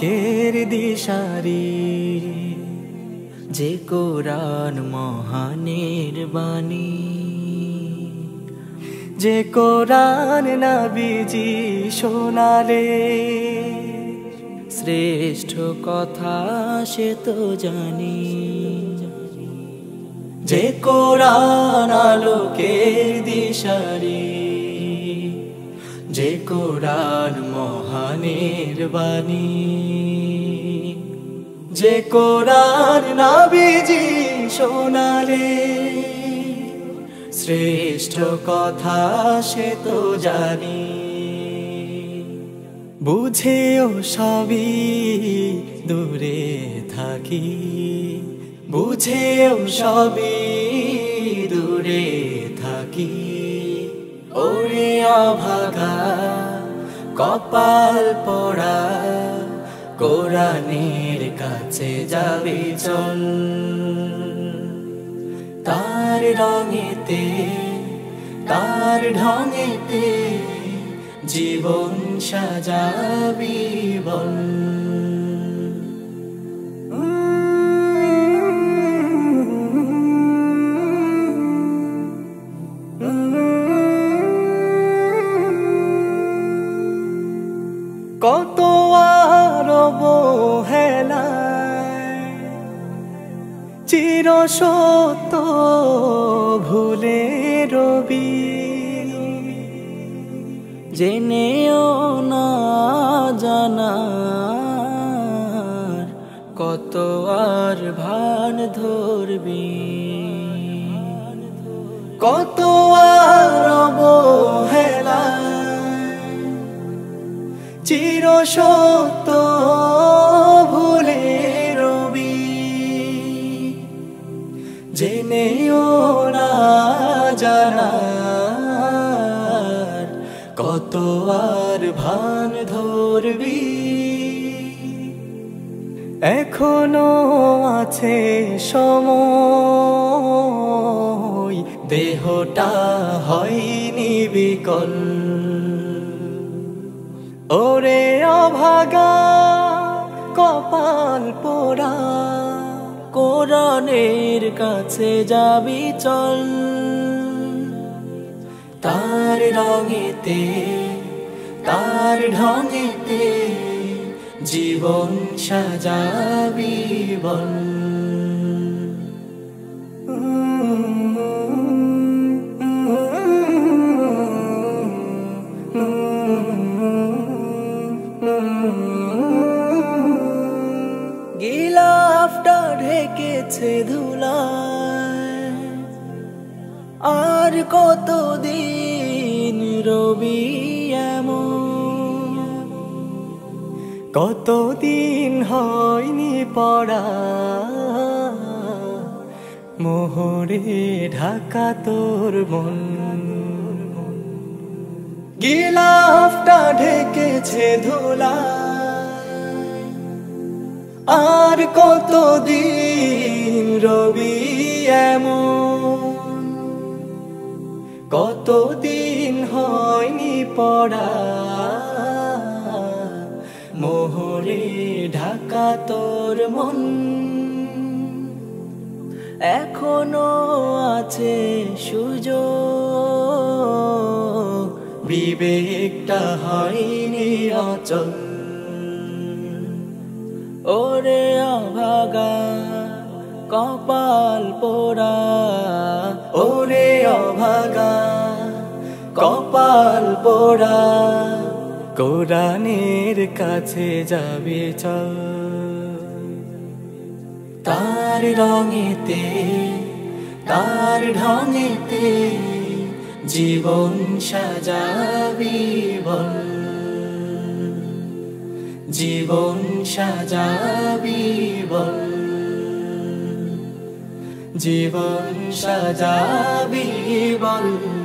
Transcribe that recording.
আলোকের দিশারি, যে কোরআন মহানের বাণী, যে কোরআন নবীজি শোনালে শ্রেষ্ঠ কথা সে তো জানি। যে কোরআন আলোকের দিশারি, যে কোরআন মহানের বাণী, যে কোরআন নবীজি শোনালে শ্রেষ্ঠ কথা সে তো জানি। বুঝেও সবই দূরে থাকি, বুঝেও সবই দূরে থাকি। ওরে অভাগা কপাল পোড়া, কোরআনের কাছে যাবে চল। তার রঙেতে তার ঢঙেতে জীবন সাজাবি বল। কত আর অবহেলায় চির সত্য ভুলে রবি, জেনেও না জানার কত আর ভান ধরবি। কত আর অবহেলায় চির সত্য ভুলে রবি, জেনেও না জানার কত আর ভান ধরবি। এখনো আছে সময়, দেহটা হয়নি বিকল। ওরে অভাগা কপাল পোড়া, কোরআনের কাছে যাবি চল। তার রঙেতে তার ঢঙেতে জীবন সাজাবি বল। গিলাফটা ঢেকেছে ধুলায়, আর কতদিন রবি এমন, কতদিন হয়নি পড়া মোহরে ঢাকা তোর মন। গিলাফটা ঢেকেছে ধুলায়, আর কতদিন রবি এমন, কতদিন হয়নি পড়া মোহরে ঢাকা তোর মন। এখনো আছে সুযোগ, বিবেকটা হয়নি অচল। ওরে অভাগা কপাল পোড়া, ওরে অভাগা কপাল পোড়া, কোরআনের কাছে যাবে চল। তার রঙেতে তার ঢঙেতে জীবন সাজাবি বল। জীবন সাজাবি বল, জীবন সাজাবি বল।